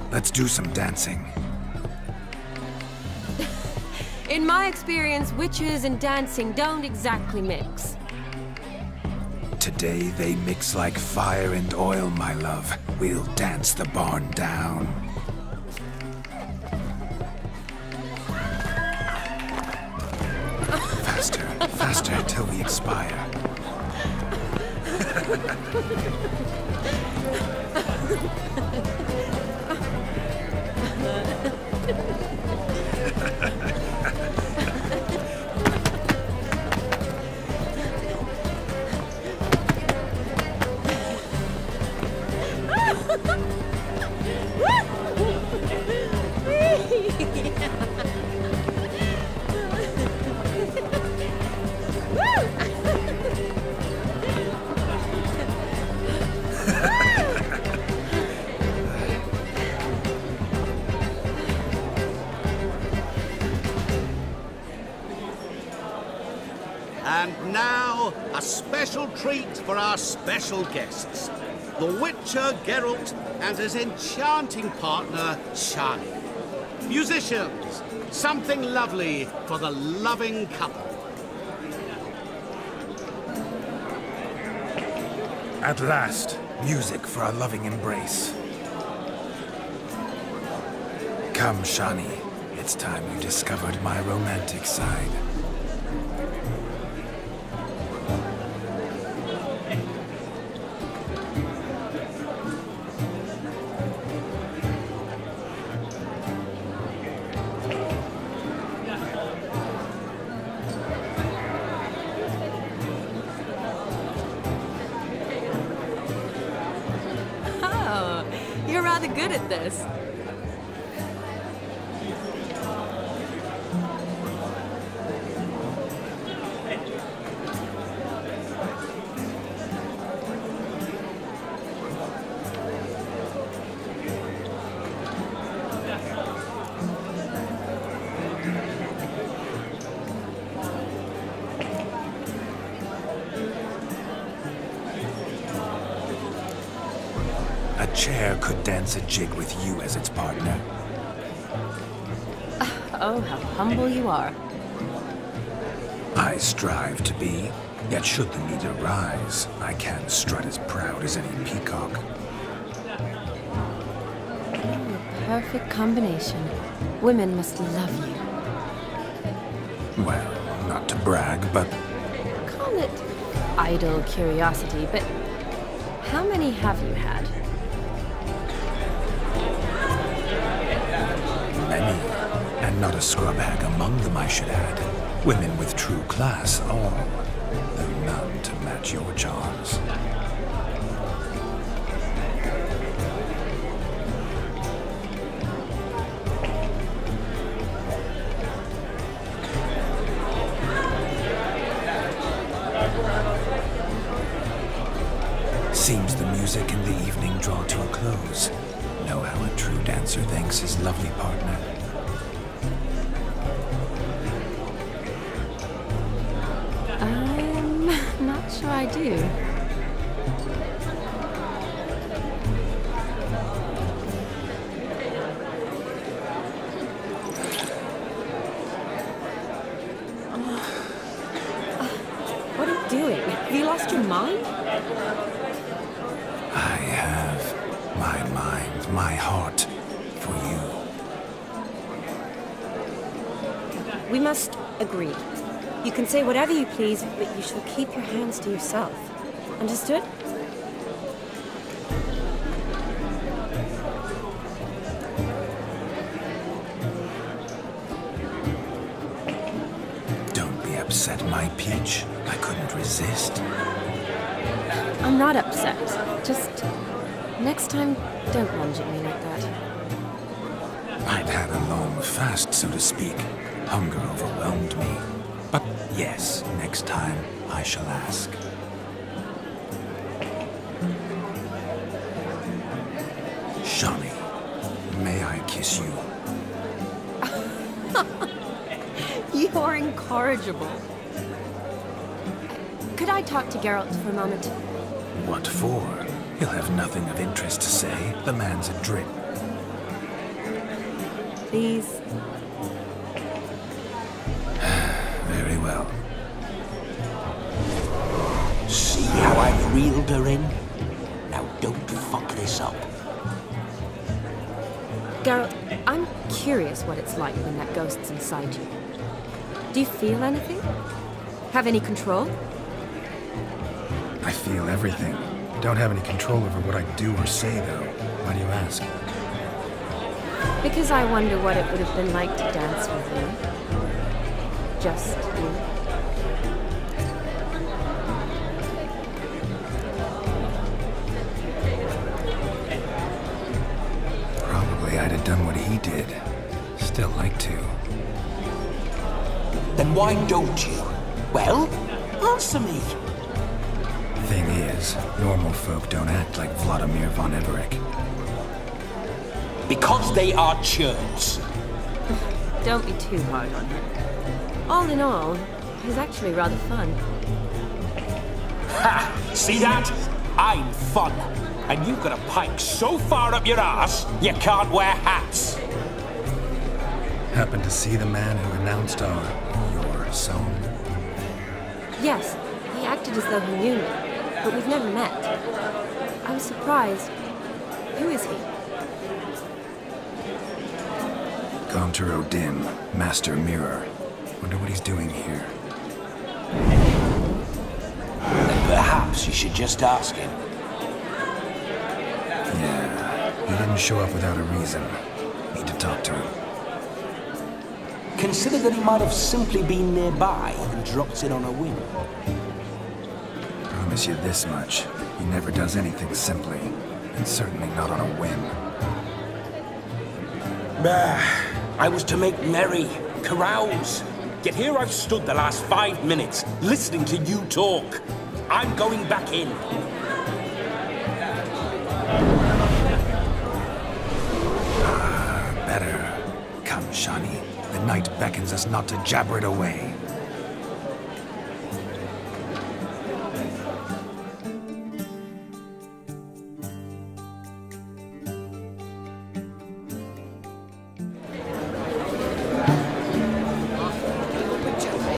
let's do some dancing. In my experience, witches and dancing don't exactly mix. Today they mix like fire and oil, my love. We'll dance the barn down. Faster, faster till we expire. And now, a special treat for our special guests. The Witcher Geralt and his enchanting partner, Shani. Musicians, something lovely for the loving couple. At last, music for a loving embrace. Come, Shani. It's time you discovered my romantic side. You're rather good at this. A chair could dance a jig with you as its partner. Oh, how humble you are. I strive to be, yet should the need arise, I can strut as proud as any peacock. The perfect combination. Women must love you. Well, not to brag, but Call it idle curiosity, but how many have you had? many, and not a scrub hag among them, I should add. Women with true class, all, though none to match your charms. Seems the music and the evening draw to a close. Know how a true dancer thanks his lovely partner. I'm not sure I do. What are you doing? Have you lost your mind? I have my mind, my heart for you. We must agree. You can say whatever you please, but you shall keep your hands to yourself. Understood? Don't be upset, my peach. I couldn't resist. I'm not upset. Just next time, don't lunge at me like that. I'd had a long fast, so to speak. Hunger overwhelmed me. But yes, next time I shall ask. Shani, may I kiss you? You're incorrigible. Could I talk to Geralt for a moment? What for? He'll have nothing of interest to say. The man's adrift. please? Very well. See how I've reeled her in? Now don't fuck this up. Geralt, I'm curious what it's like when that ghost's inside you. Do you feel anything? Have any control? I feel everything. Don't have any control over what I do or say, though. Why do you ask? Because I wonder what it would have been like to dance with you. Just you. Probably I'd have done what he did. Still like to. Then why don't you? Well, answer me. Thing is, normal folk don't act like Vladimir von Everec. Because they are churls. Don't be too hard on him. All in all, he's actually rather fun. Ha! See that? I'm fun. And you've got a pike so far up your ass, you can't wear hats. Happened to see the man who announced your song? Yes, he acted as though he knew me, but we've never met. I was surprised. Who is he? Gaunter Odin, Master Mirror. Wonder what he's doing here. Then perhaps you should just ask him. Yeah, he didn't show up without a reason. Need to talk to him. Consider that he might have simply been nearby and dropped in on a whim. Promise you this much. He never does anything simply. And certainly not on a whim. I was to make merry, carouse. Yet here I've stood the last 5 minutes, listening to you talk. I'm going back in. Better. Come, Shani. The night beckons us not to jabber it away.